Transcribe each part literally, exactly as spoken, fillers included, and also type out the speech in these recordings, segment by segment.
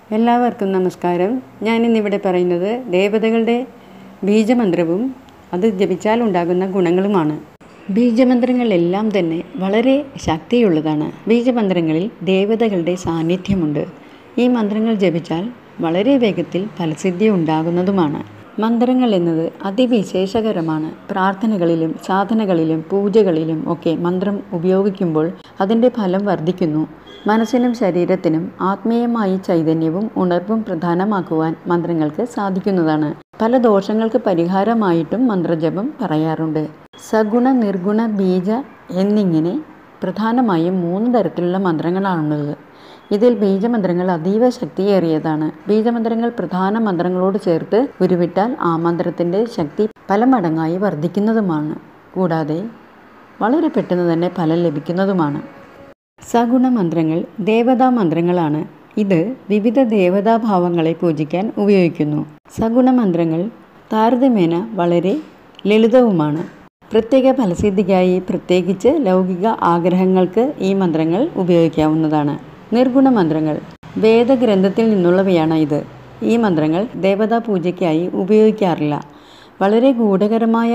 എല്ലാവർക്കും നമസ്കാരം. ഞാനിന്നിവിടെ പറയുന്നത് ദേവതകളുടെ ബീജമന്ത്രവും അത് ജപിച്ചാൽ ഉണ്ടാകുന്ന ഗുണങ്ങളുമാണ്. ബീജമന്ത്രങ്ങളെല്ലാം തന്നെ വളരെ ശക്തിയുള്ളതാണ്. ബീജമന്ത്രങ്ങളിൽ ദേവതകളുടെ സാന്നിധ്യമുണ്ട്. ഈ മന്ത്രങ്ങൾ ജപിച്ചാൽ വളരെ വേഗത്തിൽ ഫലസിദ്ധി ഉണ്ടാകുന്നതുമാണ്. മന്ത്രങ്ങൾ എന്നത് അതിവിശേഷകരമാണ്. പ്രാർത്ഥനകളിലും സാധനകളിലും പൂജകളിലും ഒക്കെ മന്ത്രം ഉപയോഗിക്കുമ്പോൾ അതിൻ്റെ ഫലം വർദ്ധിക്കുന്നു. മനസ്സിനും ശരീരത്തിനും ആത്മീയമായി ചൈതന്യവും ഉണർവും പ്രധാനമാക്കുവാൻ മന്ത്രങ്ങൾക്ക് സാധിക്കുന്നതാണ്. പല ദോഷങ്ങൾക്ക് പരിഹാരമായിട്ടും മന്ത്രജപം പറയാറുണ്ട്. സഗുണ, നിർഗുണ, ബീജ എന്നിങ്ങനെ പ്രധാനമായും മൂന്ന് തരത്തിലുള്ള മന്ത്രങ്ങളാണുള്ളത്. ഇതിൽ ബീജമന്ത്രങ്ങൾ അതീവ ശക്തിയേറിയതാണ്. ബീജമന്ത്രങ്ങൾ പ്രധാന മന്ത്രങ്ങളോട് ചേർത്ത് ഉരുവിട്ടാൽ ആ മന്ത്രത്തിൻ്റെ ശക്തി പല മടങ്ങായി വർദ്ധിക്കുന്നതുമാണ്. കൂടാതെ വളരെ പെട്ടെന്ന് തന്നെ ഫലം ലഭിക്കുന്നതുമാണ്. സഗുണ മന്ത്രങ്ങൾ ദേവതാ മന്ത്രങ്ങളാണ്. ഇത് വിവിധ ദേവതാഭാവങ്ങളെ പൂജിക്കാൻ ഉപയോഗിക്കുന്നു. സഗുണ മന്ത്രങ്ങൾ താരതമ്യേന വളരെ ലളിതവുമാണ്. പ്രത്യേക ഫലസിദ്ധിക്കായി പ്രത്യേകിച്ച് ലൗകിക ആഗ്രഹങ്ങൾക്ക് ഈ മന്ത്രങ്ങൾ ഉപയോഗിക്കാവുന്നതാണ്. നിർഗുണ മന്ത്രങ്ങൾ വേദഗ്രന്ഥത്തിൽ നിന്നുള്ളവയാണ്. ഇത് ഈ മന്ത്രങ്ങൾ ദേവതാ പൂജയ്ക്കായി ഉപയോഗിക്കാറില്ല. വളരെ ഗൂഢകരമായ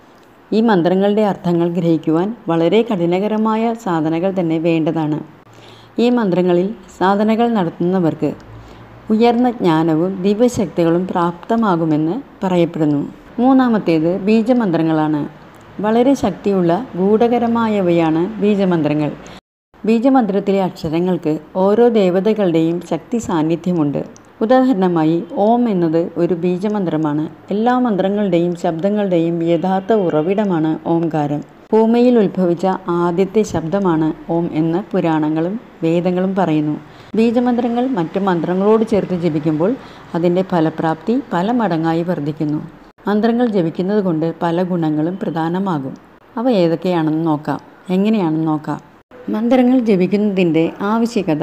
ഈ മന്ത്രങ്ങളുടെ അർത്ഥങ്ങൾ ഗ്രഹിക്കുവാൻ വളരെ കഠിനകരമായ സാധനകൾ തന്നെ വേണ്ടതാണ്. ഈ മന്ത്രങ്ങളിൽ സാധനകൾ നടത്തുന്നവർക്ക് ഉയർന്ന ജ്ഞാനവും ദിവ്യശക്തികളും പ്രാപ്തമാകുമെന്ന് പറയപ്പെടുന്നു. മൂന്നാമത്തേത് ബീജമന്ത്രങ്ങളാണ്. വളരെ ശക്തിയുള്ള ഗൂഢകരമായവയാണ് ബീജമന്ത്രങ്ങൾ. ബീജമന്ത്രത്തിലെ അക്ഷരങ്ങൾക്ക് ഓരോ ദേവതകളുടെയും ശക്തി സാന്നിധ്യമുണ്ട്. ഉദാഹരണമായി ഓം എന്നത് ഒരു ബീജമന്ത്രമാണ്. എല്ലാ മന്ത്രങ്ങളുടെയും ശബ്ദങ്ങളുടെയും യഥാർത്ഥ ഉറവിടമാണ് ഓംകാരം. ഭൂമിയിൽ ഉത്ഭവിച്ച ആദ്യത്തെ ശബ്ദമാണ് ഓം എന്ന് പുരാണങ്ങളും വേദങ്ങളും പറയുന്നു. ബീജമന്ത്രങ്ങൾ മറ്റു മന്ത്രങ്ങളോട് ചേർത്ത് ജപിക്കുമ്പോൾ അതിൻ്റെ ഫലപ്രാപ്തി പല മടങ്ങായി വർദ്ധിക്കുന്നു. മന്ത്രങ്ങൾ ജപിക്കുന്നത് കൊണ്ട് പല ഗുണങ്ങളും പ്രധാനമാകും. അവ ഏതൊക്കെയാണെന്ന് നോക്കാം. എങ്ങനെയാണെന്ന് നോക്കാം. മന്ത്രങ്ങൾ ജപിക്കുന്നതിൻ്റെ ആവശ്യകത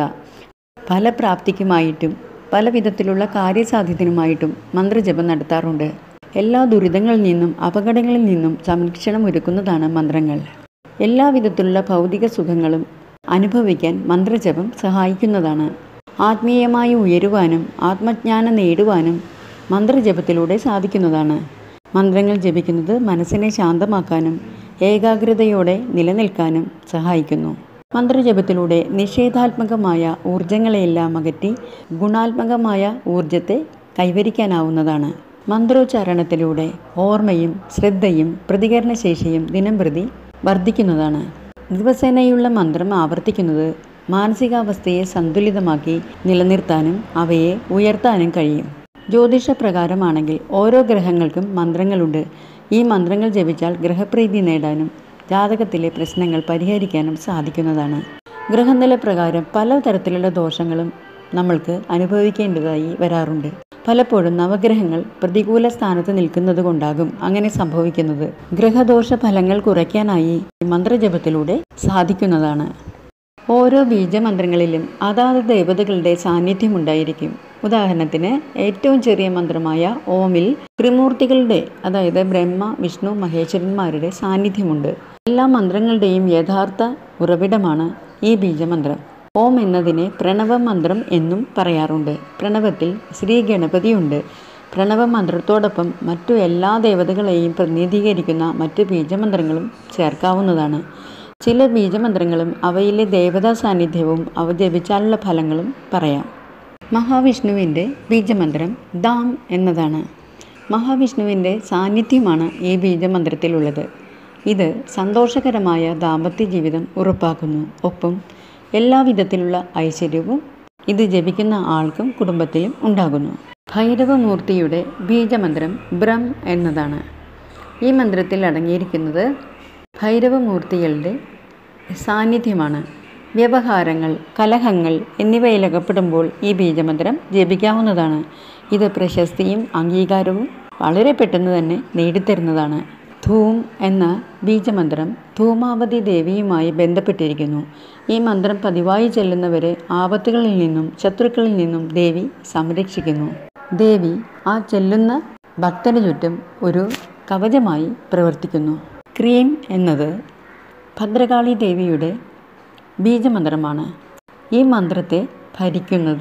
ഫലപ്രാപ്തിക്കുമായിട്ടും പല വിധത്തിലുള്ള കാര്യസാധ്യത്തിനുമായിട്ടും മന്ത്രജപം നടത്താറുണ്ട്. എല്ലാ ദുരിതങ്ങളിൽ നിന്നും അപകടങ്ങളിൽ നിന്നും സംരക്ഷണം ഒരുക്കുന്നതാണ് മന്ത്രങ്ങൾ. എല്ലാ വിധത്തിലുള്ള ഭൗതിക സുഖങ്ങളും അനുഭവിക്കാൻ മന്ത്രജപം സഹായിക്കുന്നതാണ്. ആത്മീയമായി ഉയരുവാനും ആത്മജ്ഞാനം നേടുവാനും മന്ത്രജപത്തിലൂടെ സാധിക്കുന്നതാണ്. മന്ത്രങ്ങൾ ജപിക്കുന്നത് മനസ്സിനെ ശാന്തമാക്കാനും ഏകാഗ്രതയോടെ നിലനിൽക്കാനും സഹായിക്കുന്നു. മന്ത്രജപത്തിലൂടെ നിഷേധാത്മകമായ ഊർജങ്ങളെയെല്ലാം അകറ്റി ഗുണാത്മകമായ ഊർജത്തെ കൈവരിക്കാനാവുന്നതാണ്. മന്ത്രോച്ചാരണത്തിലൂടെ ഓർമ്മയും ശ്രദ്ധയും പ്രതികരണശേഷിയും ദിനംപ്രതി വർദ്ധിക്കുന്നതാണ്. ദിവസേനയുള്ള മന്ത്രം ആവർത്തിക്കുന്നത് മാനസികാവസ്ഥയെ സന്തുലിതമാക്കി നിലനിർത്താനും അവയെ ഉയർത്താനും കഴിയും. ജ്യോതിഷപ്രകാരമാണെങ്കിൽ ഓരോ ഗ്രഹങ്ങൾക്കും മന്ത്രങ്ങളുണ്ട്. ഈ മന്ത്രങ്ങൾ ജപിച്ചാൽ ഗ്രഹപ്രീതി നേടാനും ജാതകത്തിലെ പ്രശ്നങ്ങൾ പരിഹരിക്കാനും സാധിക്കുന്നതാണ്. ഗ്രഹനില പ്രകാരം പല തരത്തിലുള്ള ദോഷങ്ങളും നമ്മൾക്ക് അനുഭവിക്കേണ്ടതായി വരാറുണ്ട്. പലപ്പോഴും നവഗ്രഹങ്ങൾ പ്രതികൂല സ്ഥാനത്ത് നിൽക്കുന്നത് കൊണ്ടാകും അങ്ങനെ സംഭവിക്കുന്നത്. ഗ്രഹദോഷ ഫലങ്ങൾ കുറയ്ക്കാനായി മന്ത്രജപത്തിലൂടെ സാധിക്കുന്നതാണ്. ഓരോ ബീജമന്ത്രങ്ങളിലും അതാത് ദേവതകളുടെ സാന്നിധ്യമുണ്ടായിരിക്കും. ഉദാഹരണത്തിന് ഏറ്റവും ചെറിയ മന്ത്രമായ ഓമിൽ ത്രിമൂർത്തികളുടെ അതായത് ബ്രഹ്മ, വിഷ്ണു, മഹേശ്വരന്മാരുടെ സാന്നിധ്യമുണ്ട്. എല്ലാ മന്ത്രങ്ങളുടെയും യഥാർത്ഥ ഉറവിടമാണ് ഈ ബീജമന്ത്രം. ഓം എന്നതിനെ പ്രണവ മന്ത്രം എന്നും പറയാറുണ്ട്. പ്രണവത്തിൽ ശ്രീ ഗണപതിയുണ്ട്. പ്രണവ മന്ത്രത്തോടൊപ്പം മറ്റു എല്ലാ ദേവതകളെയും പ്രതിനിധീകരിക്കുന്ന മറ്റ് ബീജമന്ത്രങ്ങളും ചേർക്കാവുന്നതാണ്. ചില ബീജമന്ത്രങ്ങളും അവയിലെ ദേവതാ സാന്നിധ്യവും അവ ജപിച്ചാലുള്ള ഫലങ്ങളും പറയാം. മഹാവിഷ്ണുവിൻ്റെ ബീജമന്ത്രം ദാം എന്നതാണ്. മഹാവിഷ്ണുവിൻ്റെ സാന്നിധ്യമാണ് ഈ ബീജമന്ത്രത്തിലുള്ളത്. ഇത് സന്തോഷകരമായ ദാമ്പത്യ ജീവിതം ഉറപ്പാക്കുന്നു. ഒപ്പം എല്ലാ വിധത്തിലുള്ള ഐശ്വര്യവും ഇത് ജപിക്കുന്ന ആൾക്കും കുടുംബത്തിലും ഉണ്ടാകുന്നു. ഭൈരവമൂർത്തിയുടെ ബീജമന്ത്രം ബ്രം എന്നതാണ്. ഈ മന്ത്രത്തിൽ അടങ്ങിയിരിക്കുന്നത് ഭൈരവമൂർത്തികളുടെ സാന്നിധ്യമാണ്. വ്യവഹാരങ്ങൾ, കലഹങ്ങൾ എന്നിവയിലകപ്പെടുമ്പോൾ ഈ ബീജമന്ത്രം ജപിക്കാവുന്നതാണ്. ഇത് പ്രശസ്തിയും അംഗീകാരവും വളരെ പെട്ടെന്ന് തന്നെ നേടിത്തരുന്നതാണ്. ധൂം എന്ന ബീജമന്ത്രം ധൂമാവതി ദേവിയുമായി ബന്ധപ്പെട്ടിരിക്കുന്നു. ഈ മന്ത്രം പതിവായി ചെല്ലുന്നവരെ ആപത്തുകളിൽ നിന്നും ശത്രുക്കളിൽ നിന്നും ദേവി സംരക്ഷിക്കുന്നു. ദേവി ആ ചെല്ലുന്ന ഭക്തന് ചുറ്റും ഒരു കവചമായി പ്രവർത്തിക്കുന്നു. ക്രീം എന്നത് ഭദ്രകാളി ദേവിയുടെ ബീജമന്ത്രമാണ്. ഈ മന്ത്രത്തെ ഭരിക്കുന്നത്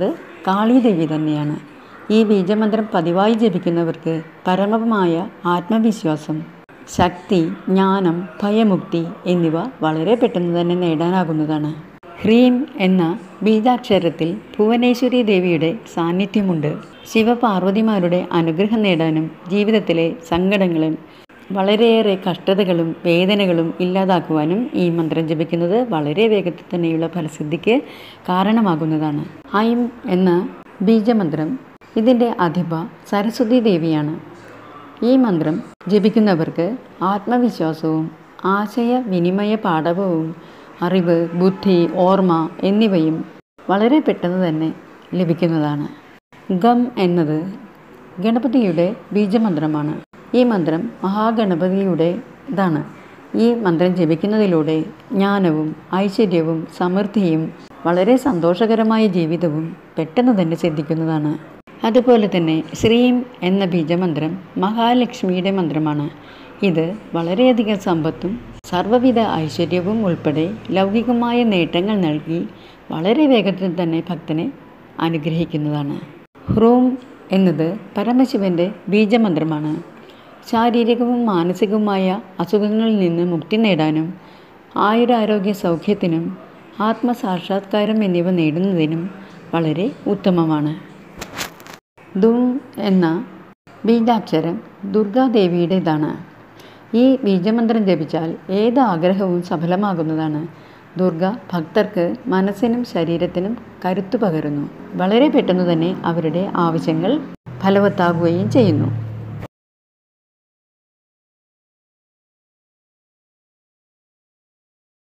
കാളീദേവി തന്നെയാണ്. ഈ ബീജമന്ത്രം പതിവായി ജപിക്കുന്നവർക്ക് പരമമായ ആത്മവിശ്വാസം, ശക്തി, ജ്ഞാനം, ഭയമുക്തി എന്നിവ വളരെ പെട്ടെന്ന് തന്നെ നേടാനാകുന്നതാണ്. ഹ്രീം എന്ന ബീജാക്ഷരത്തിൽ ഭുവനേശ്വരി ദേവിയുടെ സാന്നിധ്യമുണ്ട്. ശിവപാർവതിമാരുടെ അനുഗ്രഹം നേടാനും ജീവിതത്തിലെ സങ്കടങ്ങളും വളരെയേറെ കഷ്ടതകളും വേദനകളും ഇല്ലാതാക്കുവാനും ഈ മന്ത്രം ജപിക്കുന്നത് വളരെ വേഗത്തിൽ തന്നെയുള്ള ഫലസിദ്ധിക്ക് കാരണമാകുന്നതാണ്. ഐം എന്ന ബീജമന്ത്രം, ഇതിൻ്റെ അധിപ സരസ്വതി ദേവിയാണ്. ഈ മന്ത്രം ജപിക്കുന്നവർക്ക് ആത്മവിശ്വാസവും ആശയവിനിമയ പാടവവും അറിവ്, ബുദ്ധി, ഓർമ്മ എന്നിവയും വളരെ പെട്ടെന്ന് തന്നെ ലഭിക്കുന്നതാണ്. ഗം എന്നത് ഗണപതിയുടെ ബീജമന്ത്രമാണ്. ഈ മന്ത്രം മഹാഗണപതിയുടേതാണ്. ഈ മന്ത്രം ജപിക്കുന്നതിലൂടെ ജ്ഞാനവും ഐശ്വര്യവും സമൃദ്ധിയും വളരെ സന്തോഷകരമായ ജീവിതവും പെട്ടെന്ന് തന്നെ സിദ്ധിക്കുന്നതാണ്. അതുപോലെ തന്നെ ശ്രീം എന്ന ബീജമന്ത്രം മഹാലക്ഷ്മിയുടെ മന്ത്രമാണ്. ഇത് വളരെയധികം സമ്പത്തും സർവ്വവിധ ഐശ്വര്യവും ഉൾപ്പെടെ ലൗകികമായ നേട്ടങ്ങൾ നൽകി വളരെ വേഗത്തിൽ തന്നെ ഭക്തനെ അനുഗ്രഹിക്കുന്നതാണ്. ഹ്രൂം എന്നത് പരമശിവൻ്റെ ബീജമന്ത്രമാണ്. ശാരീരികവും മാനസികവുമായ അസുഖങ്ങളിൽ നിന്ന് മുക്തി നേടാനും ആയുരാരോഗ്യ സൗഖ്യത്തിനും ആത്മസാക്ഷാത്കാരം എന്നിവ നേടുന്നതിനും വളരെ ഉത്തമമാണ്. ദും എന്ന ബീജാക്ഷരം ദുർഗാദേവിയുടേതാണ്. ഈ ബീജമന്ത്രം ജപിച്ചാൽ ഏത് ആഗ്രഹവും സഫലമാകുന്നതാണ്. ദുർഗ ഭക്തർക്ക് മനസ്സിനും ശരീരത്തിനും കരുത്തു പകരുന്നു. വളരെ പെട്ടെന്ന് തന്നെ അവരുടെ ആവശ്യങ്ങൾ ഫലവത്താകുകയും ചെയ്യുന്നു.